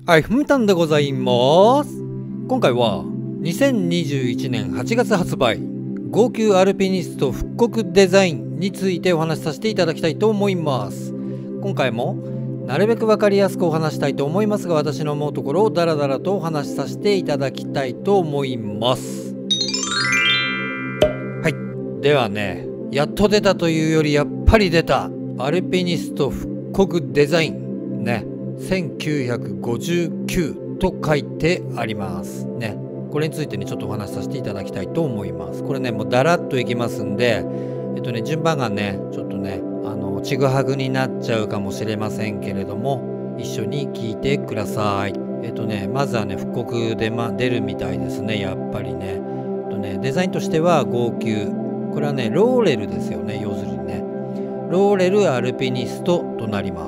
はい、ふみたんでございます。今回は2021年8月発売号泣アルピニスト復刻デザインについてお話しさせていただきたいと思います。今回もなるべく分かりやすくお話したいと思いますが、私の思うところをダラダラとお話しさせていただきたいと思います。はい、ではね、やっと出たというよりやっぱり出たアルピニスト復刻デザインね、1959と書いてありますね。これについてねちょっとお話しさせていただきたいと思います。これねもうだらっといきますんで、順番がねちょっとねちぐはぐになっちゃうかもしれませんけれども、一緒に聞いてください。まずはね復刻で出るみたいですね。やっぱりねデザインとしては号泣、これはねローレルですよね。要するにねローレルアルピニストとなります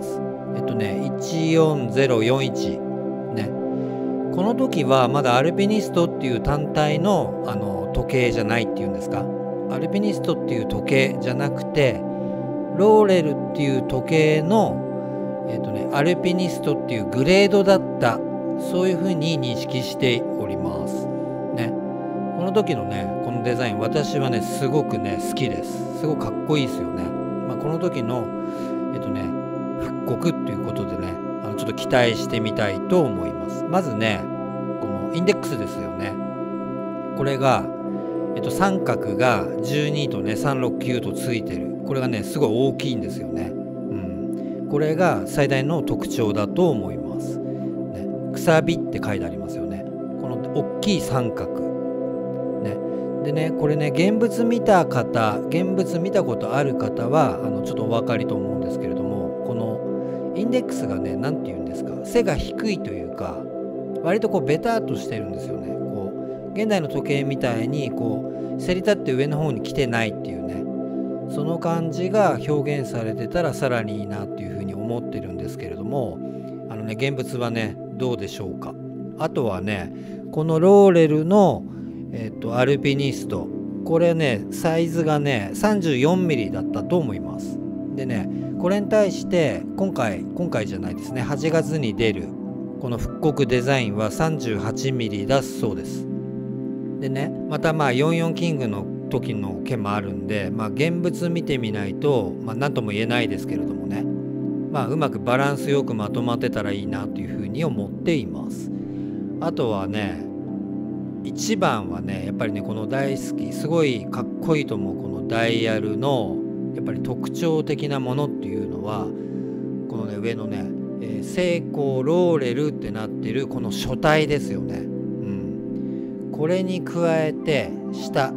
。14041ね。この時はまだアルピニストっていう単体の、時計じゃないっていうんですか、アルピニストっていう時計じゃなくてローレルっていう時計のアルピニストっていうグレードだった、そういうふうに認識しておりますね。この時のねこのデザイン、私はねすごくね好きです。すごくかっこいいですよね。この時の復刻っていうことでねちょっと期待してみたいと思います。まずねこのインデックスですよね。これが、三角が12とね369とついてる。これがねすごい大きいんですよね。これが最大の特徴だと思います、ね。くさびって書いてありますよね。この大きい三角ね。でねこれね現物見たことある方はちょっとお分かりと思うんですけれども、このインデックスがね何て言うんですか、背が低いというか割とこうベターっとしてるんですよね。こう現代の時計みたいにこうせり立って上の方に来てないっていうね、その感じが表現されてたらさらにいいなっていうふうに思ってるんですけれども、現物はねどうでしょうか。あとはねこのローレルのアルピニスト、これねサイズがね 34mm だったと思います。でねこれに対して今回じゃないですね、8月に出るこの復刻デザインは 38mm だそうです。でねまた44キングの時の件もあるんで、現物見てみないと何とも言えないですけれどもね、うまくバランスよくまとまってたらいいなというふうに思っています。あとはね一番はねやっぱりねこの大好き、すごいかっこいいと思うこのダイヤルのやっぱり特徴的なものっていうのはこのね上のね、セイコーローレルってなってるこの書体ですよね。これに加えて下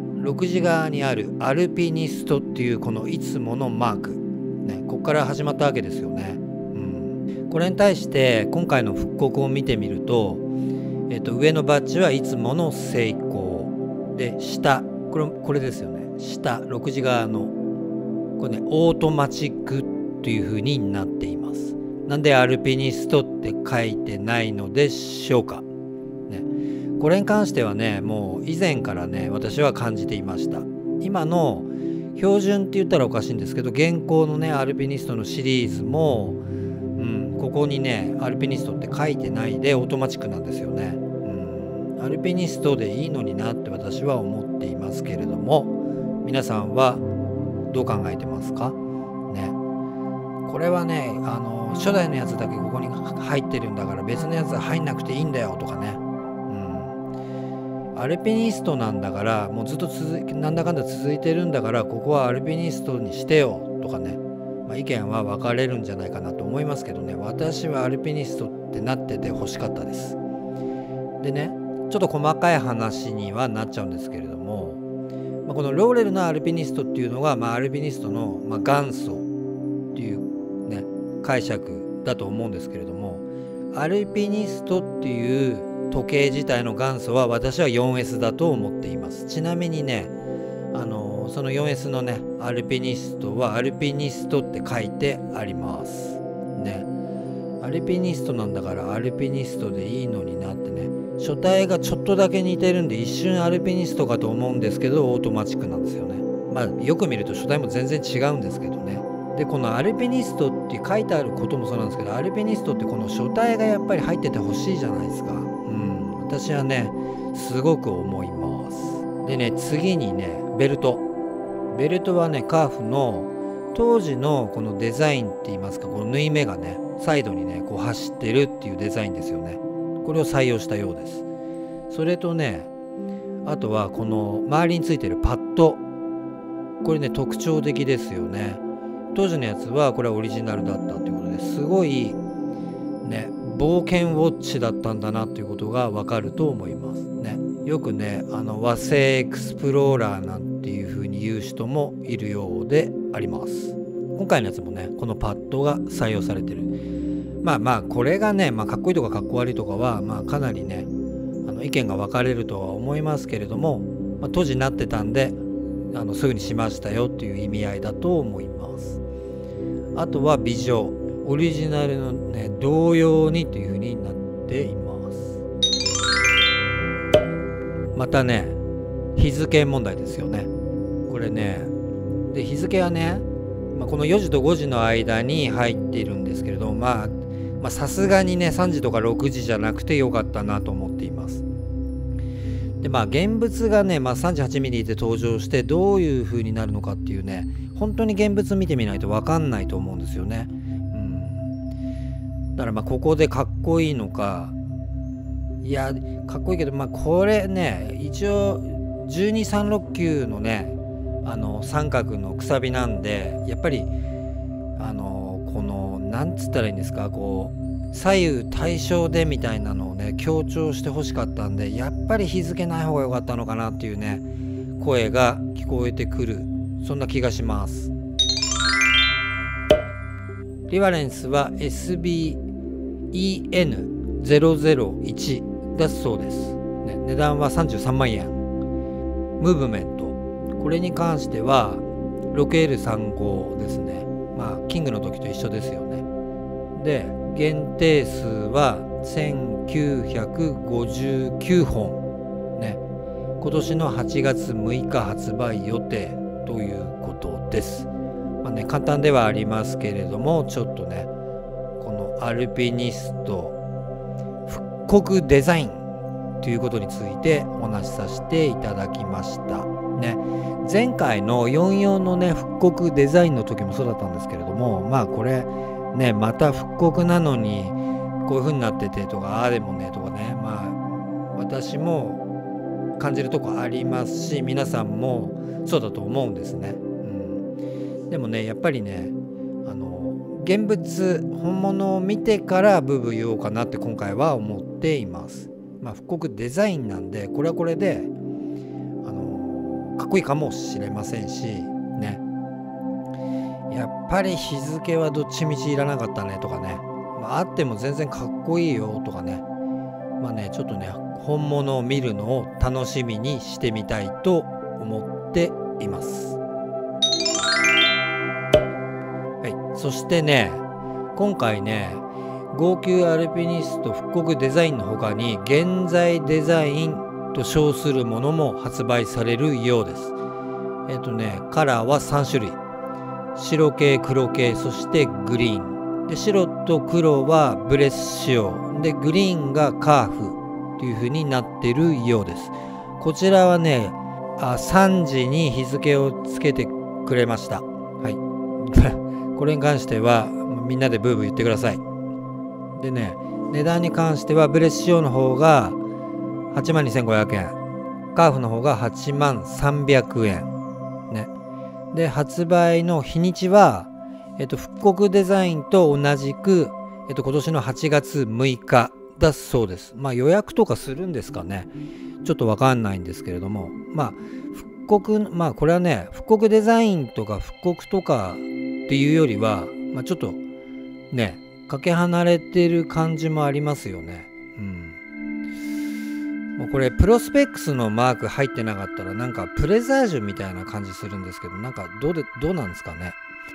6時側にあるアルピニストっていうこのいつものマークね、ここから始まったわけですよね。これに対して今回の復刻を見てみると、上のバッジはいつものセイコーで、下これですよね。下6時側のこれねオートマチックという風になっています。なんでアルピニストって書いてないのでしょうかね。これに関してはねもう以前からね私は感じていました。今の標準って言ったらおかしいんですけど、現行のねアルピニストのシリーズも、ここにねアルピニストって書いてないでオートマチックなんですよね。アルピニストでいいのになって私は思っていますけれども、皆さんはどう考えてますかね。これはね初代のやつだけここに入ってるんだから別のやつは入んなくていいんだよとかね。アルピニストなんだからもうずっとなんだかんだ続いてるんだからここはアルピニストにしてよとかね、意見は分かれるんじゃないかなと思いますけどね、私はアルピニストってなってて欲しかったです。でねちょっと細かい話にはなっちゃうんですけれども、このローレルのアルピニストっていうのが、アルピニストの、元祖っていうね解釈だと思うんですけれども、アルピニストっていう時計自体の元祖は私は 4S だと思っています。ちなみにねその 4S のねアルピニストはアルピニストって書いてありますね。アルピニストなんだからアルピニストでいいのになってね、書体がちょっとだけ似てるんで一瞬アルピニストかと思うんですけどオートマチックなんですよね。よく見ると書体も全然違うんですけどね。 でこのアルピニストって書いてあることもそうなんですけど、アルピニストってこの書体がやっぱり入っててほしいじゃないですか。私はねすごく思います。でね、次にねベルトはねカーフの当時のこのデザインって言いますか、この縫い目がねサイドにねこう走ってるっていうデザインですよね。これを採用したようです。それとね、あとはこの周りについてるパッド、これね特徴的ですよね。当時のやつはこれはオリジナルだったということですごいね冒険ウォッチだったんだなということがわかると思いますね。よくね和製エクスプローラーなんていう風に言う人もいるようであります。今回のやつもねこのパッドが採用されてる。これがね、かっこいいとかかっこ悪いとかはかなりね意見が分かれるとは思いますけれども、当時になってたんですぐにしましたよっていう意味合いだと思います。あとは微乗、オリジナルのね同様にという風になっています。またね日付問題ですよね。これねで日付はね、この4時と5時の間に入っているんですけれども、さすがにね3時とか6時じゃなくてよかったなと思っています。で現物がね、38ミリで登場してどういう風になるのかっていうね、本当に現物見てみないと分かんないと思うんですよね。だからここでかっこいいのか、いやかっこいいけどこれね一応12369のね三角のくさびなんで、やっぱりこのなんつったらいいんですか、こう左右対称でみたいなのをね強調してほしかったんで、やっぱり日付ない方が良かったのかなっていうね声が聞こえてくる、そんな気がします。リファレンスは SBEN001 だそうです、ね、値段は33万円。ムーブメント、これに関しては 6L35 ですね。キングの時と一緒ですよね。で限定数は1959本ね、今年の8月6日発売予定ということです。簡単ではありますけれども、ちょっとねこのアルピニスト復刻デザインということについてお話しさせていただきましたね。前回の44のね復刻デザインの時もそうだったんですけれども、これねまた復刻なのにこういう風になっててとか、ああでもねとかね、私も感じるとこありますし、皆さんもそうだと思うんですね。でもねやっぱりね現物本物を見てからブーブー言おうかなって今回は思っています。復刻デザインなんでこれはこれでかっこいいかもしれませんしね、やっぱり日付はどっちみちいらなかったねとかね、あっても全然かっこいいよとかね、ちょっとね本物を見るのを楽しみにしてみたいと思っています。そしてね今回ね号泣アルピニスト復刻デザインの他に現在デザインと称するものも発売されるようです。カラーは3種類、白系、黒系、そしてグリーンで、白と黒はブレス仕様で、グリーンがカーフという風になっているようです。こちらはね3時に日付をつけてくれました。これに関してはみんなでブーブー言ってください。でね値段に関してはブレス仕様の方が82,500円、カーフの方が83,300円ね。で発売の日にちは、復刻デザインと同じく、今年の8月6日だそうです。予約とかするんですかね、ちょっとわかんないんですけれども、復刻これはね復刻デザインとか復刻とかっていうよりは、ちょっとねかけ離れてる感じもありますよね。もうこれプロスペックスのマーク入ってなかったらなんかプレザージュみたいな感じするんですけど、なんかどうなんですかね。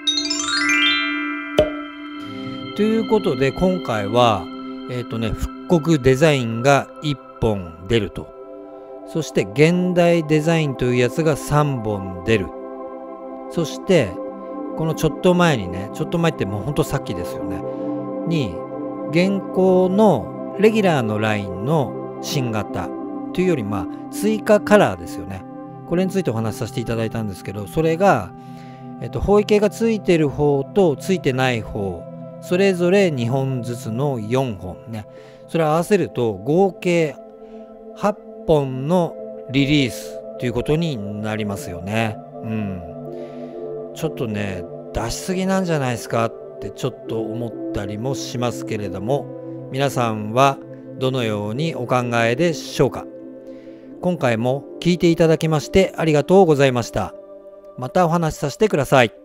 ということで今回は復刻デザインが1本出ると、そして現代デザインというやつが3本出る、そしてこのちょっと前にね、ちょっと前ってもうほんとさっきですよね、に現行のレギュラーのラインの新型というより追加カラーですよね。これについてお話しさせていただいたんですけど、それが、方位計がついてる方とついてない方、それぞれ2本ずつの4本ね、それを合わせると合計8本のリリースということになりますよね。ちょっとね、出しすぎなんじゃないですかってちょっと思ったりもしますけれども、皆さんはどのようにお考えでしょうか。今回も聞いていただきましてありがとうございました。またお話しさせてください。